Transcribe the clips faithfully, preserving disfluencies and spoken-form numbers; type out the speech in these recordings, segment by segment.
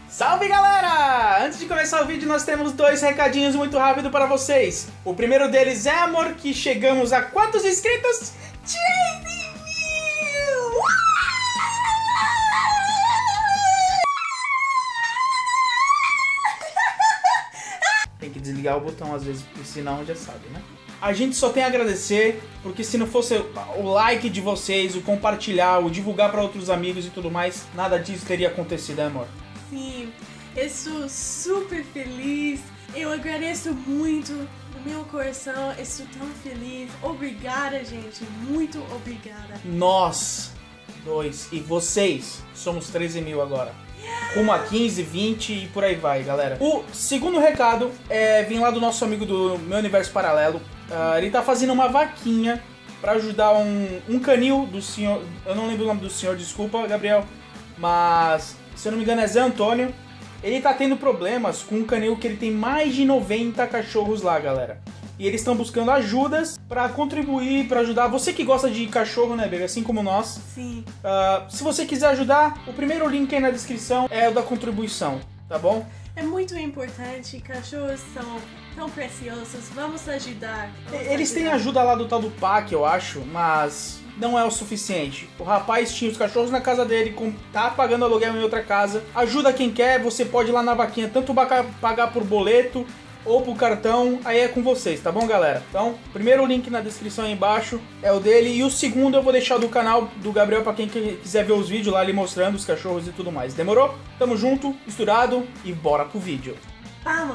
Salve galera! Antes de começar o vídeo nós temos dois recadinhos muito rápido para vocês. O primeiro deles é, amor, que chegamos a quantos inscritos? treze mil! Tem que desligar o botão às vezes, porque senão já sabe, né? A gente só tem a agradecer, porque se não fosse o like de vocês, o compartilhar, o divulgar para outros amigos e tudo mais, nada disso teria acontecido, né, amor? Sim, eu sou super feliz, eu agradeço muito do meu coração, eu estou tão feliz. Obrigada, gente, muito obrigada. Nós, dois, e vocês, somos treze mil agora. Rumo a quinze, vinte e por aí vai, galera. O segundo recado é vir lá do nosso amigo do Meu Universo Paralelo. Uh, ele tá fazendo uma vaquinha pra ajudar um, um canil do senhor... Eu não lembro o nome do senhor, desculpa, Gabriel. Mas, se eu não me engano, é Zé Antônio. Ele tá tendo problemas com um canil que ele tem mais de noventa cachorros lá, galera. E eles estão buscando ajudas pra contribuir, pra ajudar. Você que gosta de cachorro, né, bebê? Assim como nós. Sim. Uh, se você quiser ajudar, o primeiro link aí na descrição é o da contribuição, tá bom? É muito importante, cachorros são tão preciosos, vamos ajudar. Vamos Eles ajudar. têm ajuda lá do tal do P A C, eu acho, mas não é o suficiente. O rapaz tinha os cachorros na casa dele, tá pagando aluguel em outra casa. Ajuda quem quer, você pode ir lá na vaquinha, tanto pagar por boleto ou pro cartão, aí é com vocês, tá bom, galera? Então, primeiro link na descrição aí embaixo é o dele, e o segundo eu vou deixar do canal do Gabriel pra quem quiser ver os vídeos lá, ele mostrando os cachorros e tudo mais. Demorou? Tamo junto, misturado e bora pro vídeo. Vamos!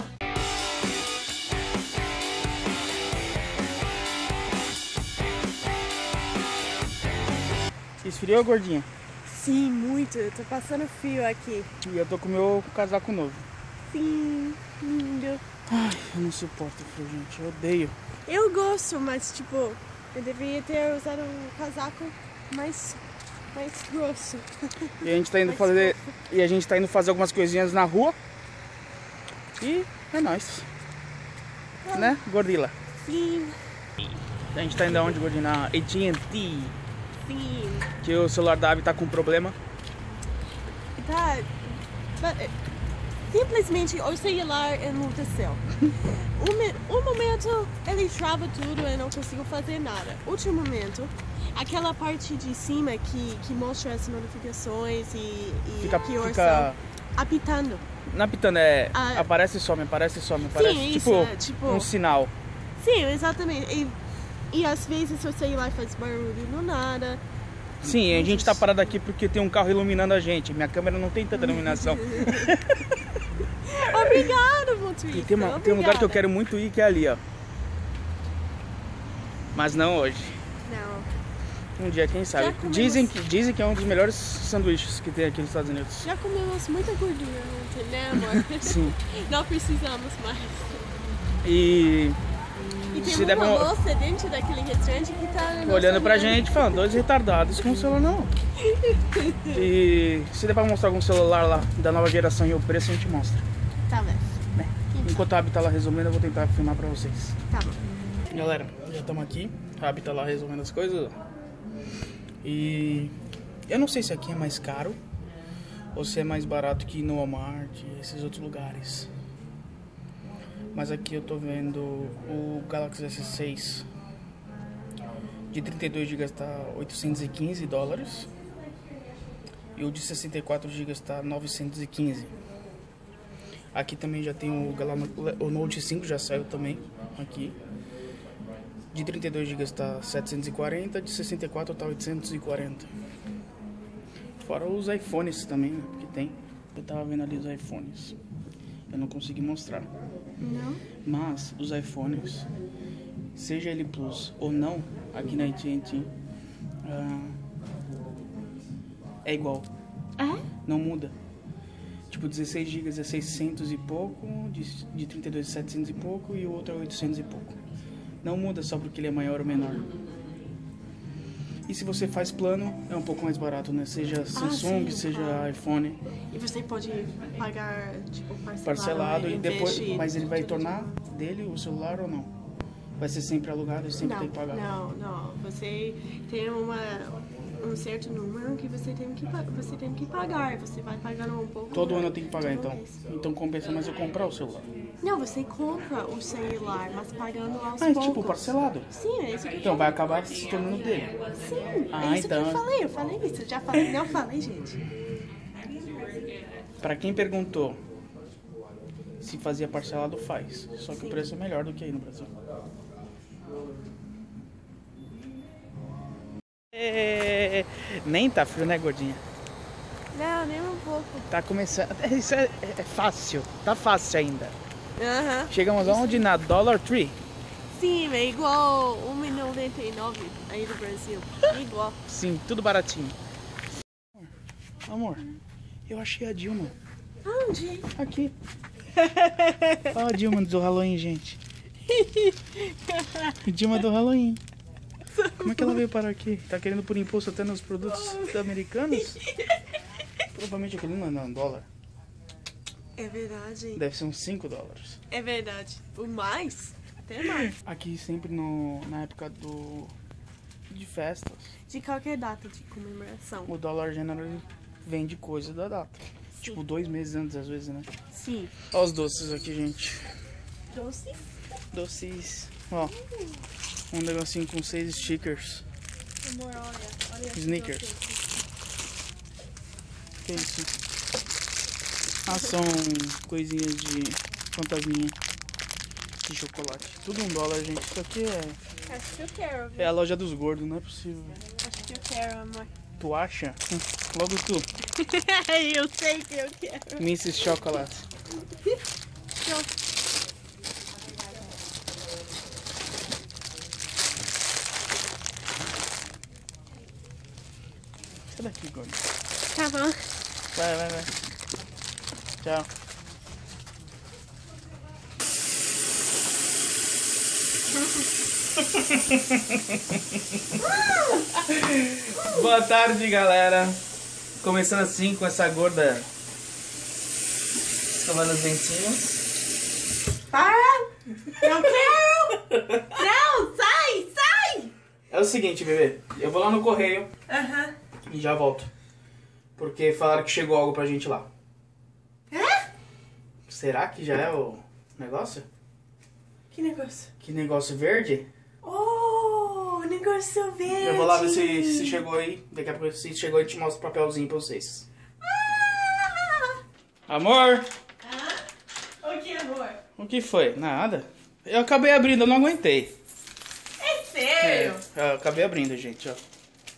Esfriou, gordinha? Sim, muito, eu tô passando frio aqui. E eu tô com o meu casaco novo. Sim, lindo. Ai, eu não suporto frio, gente, eu odeio. Eu gosto, mas tipo, eu deveria ter usado um casaco mais, mais grosso. E a gente tá indo Mais fazer. fofo. E a gente tá indo fazer algumas coisinhas na rua. E é nóis. Ah. Né, Gordila? Sim, A gente tá indo aonde, Gordinha? Na A T and T. sim. Que o celular da Abby tá com problema. Tá. But, simplesmente o celular enlouqueceu. Um, me- um momento ele trava tudo e eu não consigo fazer nada. Outro momento, aquela parte de cima que, que mostra as notificações e, e Fica- que horas fica- são, apitando. Na pitando é. Ah. Aparece e some, aparece e some. Aparece Sim, tipo, isso, é, tipo- um sinal. Sim, exatamente. E, e às vezes o celular faz barulho no nada. Sim, a gente tá parado aqui porque tem um carro iluminando a gente. Minha câmera não tem tanta iluminação. Obrigada, motorista. E tem, uma- tem um lugar que eu quero muito ir que é ali, ó. Mas não hoje. Não. Um dia, quem sabe. Já comemos- Dizem que, dizem que é um dos melhores sanduíches que tem aqui nos Estados Unidos. Já comemos muita gordura ontem, né, amor? Sim. Não precisamos mais. E E tem Se uma der pra- moça dentro daquele restaurante que tá olhando pra olhando. gente, falando, dois retardados com o celular não. E se der pra mostrar algum celular lá da nova geração e o preço, a gente mostra. Tá bem. Né? Enquanto a Abby tá lá resolvendo, eu vou tentar filmar pra vocês. Tá bom. Galera, já estamos aqui. A Abby tá lá resolvendo as coisas. E eu não sei se aqui é mais caro ou se é mais barato que no Walmart e esses outros lugares. Mas aqui eu tô vendo o Galaxy S seis de trinta e dois gigas tá oitocentos e quinze dólares e o de sessenta e quatro gigas tá novecentos e quinze. Aqui também já tem o, Gala- o Note cinco, já saiu também aqui. De trinta e dois gigas tá setecentos e quarenta, de sessenta e quatro tá oitocentos e quarenta. Fora os iPhones também, né, que tem. Eu tava vendo ali os iPhones. Eu não consegui mostrar. Não? Mas os iPhones, seja ele Plus ou não, aqui na A T and T, ah, é igual. É? Não muda. Tipo, dezesseis gigas é seiscentos e pouco, de, de trinta e dois é setecentos e pouco e o outro é oitocentos e pouco. Não muda só porque ele é maior ou menor. E se você faz plano, é um pouco mais barato, né? Seja Samsung, sim, seja claro. iPhone, E você pode pagar, tipo, parcelado, parcelado, e em depois, vez de mas ele vai tudo tornar dele o celular ou não? Vai ser sempre alugado e sempre Não, tem que pagar? não, não. Você tem uma, um certo número que você tem que, você tem que pagar. Você vai pagando um pouco. Todo ano eu tenho que pagar, então. mês. Então compensa mais eu comprar o celular. Não, você compra o celular, mas pagando aos Ah, é poucos. tipo parcelado. Sim, é isso que eu Então vai acabar se tornando dele. Sim, Ah, é isso então. que eu falei. Eu falei isso. Eu já falei. Não falei, gente. Pra quem perguntou se fazia parcelado, faz. Só que Sim. o preço é melhor do que aí no Brasil. É... Nem tá frio, né, gordinha? Não, nem um pouco. Tá começando. Isso é, é fácil. Tá fácil ainda. Aham. Chegamos aonde? Na Dollar Tree. Sim, é igual um e noventa e nove aí do Brasil. É igual. Sim, tudo baratinho. Amor, eu achei a Dilma. Onde? Aqui. Olha a Dilma do Halloween, gente. Dilma do Halloween. Como é que ela veio parar aqui? Tá querendo por imposto até nos produtos americanos? Provavelmente aquele não é um dólar. É verdade. Deve ser uns cinco dólares. É verdade. O mais? Até mais. Aqui sempre no, na época do de festas. De qualquer data de comemoração. O dólar general vende coisa da data. Sim. Tipo dois meses antes às vezes, né? Sim. Olha os doces aqui, gente. Doces? Doces. Ó. Um negocinho com seis stickers. Amor, olha. Olha esse Snickers. doce. Que isso? Ah, são coisinhas de fantasminha de chocolate. Tudo um dólar, gente. Isso aqui é... Acho que eu quero, viu? É a loja dos gordos, não é possível. Acho que eu quero, amor. Tu acha? Logo tu. Eu sei que eu quero. Missus Chocolate. Sai daqui, gordo. Tá bom. Vai, vai, vai. Tchau. Boa tarde, galera. Começando assim com essa gorda escovando os dentinhos. Para! Não quero! Não, sai, sai! É o seguinte, bebê. Eu vou lá no correio Aham. e já volto. Porque falaram que chegou algo pra gente lá. É? Será que já é o negócio? Que negócio? Que negócio verde? Oh, negócio verde. Eu vou lá ver se, se chegou aí. Daqui a pouco, se chegou, eu te mostro o papelzinho pra vocês. Ah! Amor! Ah? O que, amor? O que foi? Nada. Eu acabei abrindo, eu não aguentei. É sério? É, eu acabei abrindo, gente, ó.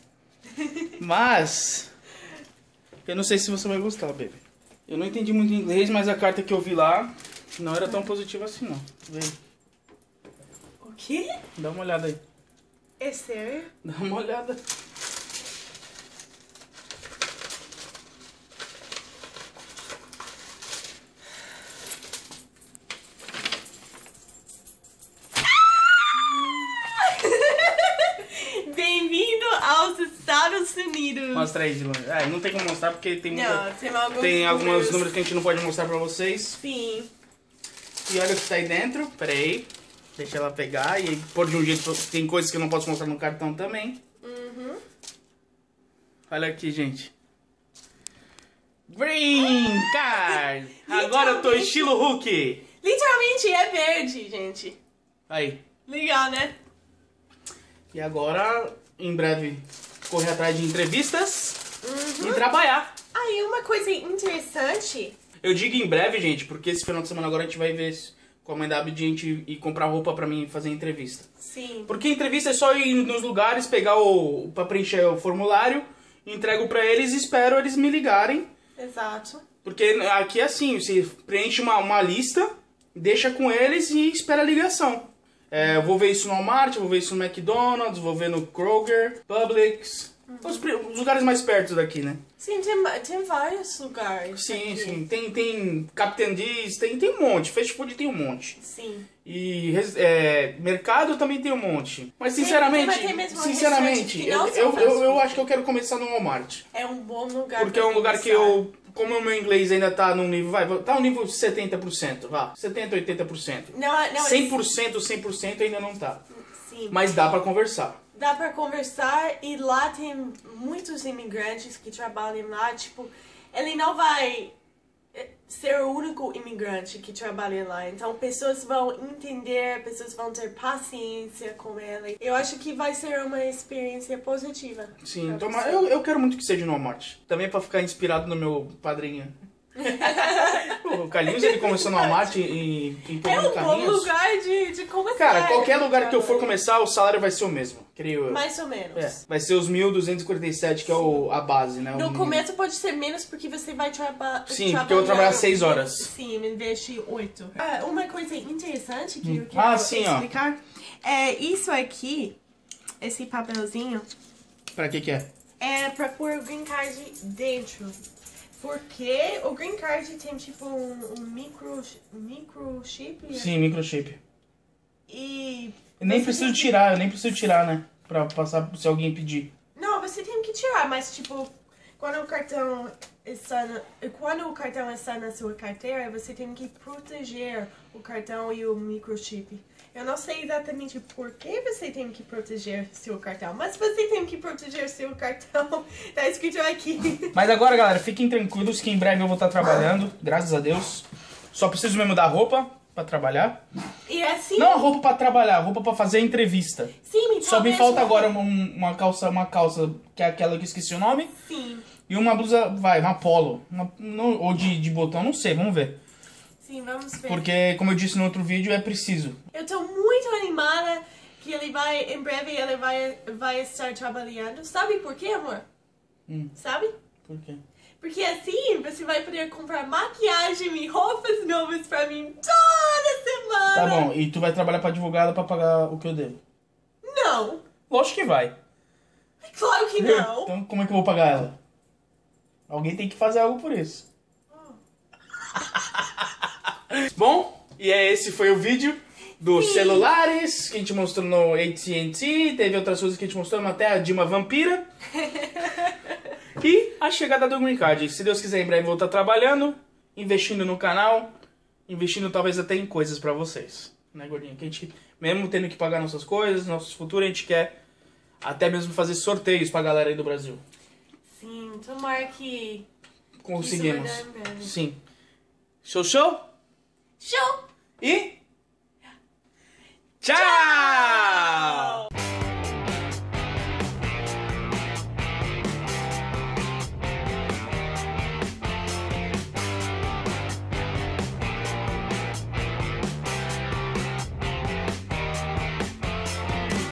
Mas... eu não sei se você vai gostar, baby. Eu não entendi muito inglês, mas a carta que eu vi lá não era tão positiva assim, não. Vê. O quê? Dá uma olhada aí. É sério? Dá uma olhada. Bem-vindo aos Estados Unidos. Mostra aí de longe. É, não tem como mostrar porque tem, muita... Não, tem alguns tem alguns números. números que a gente não pode mostrar pra vocês. Sim. E olha o que tá aí dentro. Pera aí. Deixa ela pegar e pôr de um jeito. Tem coisas que eu não posso mostrar no cartão também. Uhum. Olha aqui, gente. Green Card! Agora eu tô estilo Hulk. Literalmente é verde, gente. Aí. Legal, né? E agora, em breve, correr atrás de entrevistas Uhum. e trabalhar. Ah, e uma coisa interessante. Eu digo em breve, gente, porque esse final de semana agora a gente vai ver com a mãe da Abby de a gente ir comprar roupa pra mim fazer entrevista. Sim. Porque entrevista é só ir nos lugares, pegar o... pra preencher o formulário, entrego pra eles e espero eles me ligarem. Exato. Porque aqui é assim, você preenche uma, uma lista, deixa com eles e espera a ligação. É, eu vou ver isso no Walmart, vou ver isso no McDonald's, vou ver no Kroger, Publix, uhum. os, os lugares mais perto daqui, né? Sim, tem, tem vários lugares. Sim, aqui. sim. Tem, tem Captain D's, tem, tem um monte. Fast food tem um monte. Sim. E é, mercado também tem um monte. Mas sinceramente, tem, tem mesmo sinceramente, que eu, não eu, são eu, fast eu food. acho que eu quero começar no Walmart. É um bom lugar. Porque é pra um lugar que começar. eu, como o meu inglês ainda tá num nível, vai, tá no nível de setenta por cento, vá, setenta, oitenta por cento. Não, não, cem por cento, cem por cento ainda não tá. Sim. Mas dá pra conversar. dá pra conversar e lá tem muitos imigrantes que trabalham lá, tipo, ele não vai ser o único imigrante que trabalha lá, então pessoas vão entender, pessoas vão ter paciência com ele. Eu acho que vai ser uma experiência positiva. Sim, então, eu, eu quero muito que seja no Walmart, também pra ficar inspirado no meu padrinho. O Carlinhos, ele começou no Walmart e empurrando carrinhos. É um carrinhos. bom lugar de, de começar. Cara, qualquer lugar que eu for começar, o salário vai ser o mesmo, creio eu. Mais ou menos. É, vai ser os mil duzentos e quarenta e sete, que é o, a base, né? No o começo pode ser menos porque você vai traba Sim, trabalhar... porque eu vou trabalhar seis horas. Sim, em vez de oito. Ah, uma coisa interessante que eu quero ah, sim, explicar ó. é isso aqui, esse papelzinho. Pra que que é? É pra pôr o green card dentro. Porque o green card tem tipo um, um micro, microchip. Sim, microchip. E... Eu nem preciso que... tirar, eu nem preciso tirar, né? Pra passar se alguém pedir. Não, você tem que tirar, mas tipo, quando o cartão está na, quando o cartão está na sua carteira, você tem que proteger o cartão e o microchip. Eu não sei exatamente por que você tem que proteger seu cartão, mas você tem que proteger seu cartão. Tá escrito aqui. Mas agora, galera, fiquem tranquilos que em breve eu vou estar trabalhando, graças a Deus. Só preciso me mudar roupa pra trabalhar. E assim... Não a roupa pra trabalhar, a roupa pra fazer a entrevista. Sim, me Só me falta agora uma, uma calça, uma calça que é aquela que eu esqueci o nome. Sim. E uma blusa, vai, uma polo. Uma, no, ou de, de botão, não sei, vamos ver. Sim, vamos ver. Porque, como eu disse no outro vídeo, é preciso. Eu tô muito animada que ele vai, em breve, ele vai, vai estar trabalhando. Sabe por quê, amor? Hum. Sabe? Por quê? Porque assim você vai poder comprar maquiagem e roupas novas pra mim toda semana. Tá bom, e tu vai trabalhar pra advogada pra pagar o que eu devo? Não. Lógico que vai. Claro que não. Então como é que eu vou pagar ela? Alguém tem que fazer algo por isso. Oh. Bom, e é, esse foi o vídeo dos Sim. celulares que a gente mostrou no A T and T. Teve outras coisas que a gente mostrou, até a Dilma Vampira. E a chegada do Green Card. Se Deus quiser, em breve vou estar trabalhando, investindo no canal, investindo talvez até em coisas pra vocês. Né, gordinha? Que a gente, mesmo tendo que pagar nossas coisas, nossos futuros, a gente quer até mesmo fazer sorteios pra galera aí do Brasil. Sim, tomara que... Conseguimos. Isso vai dar em breve. Sim. Show, show? Show! E... Tchau!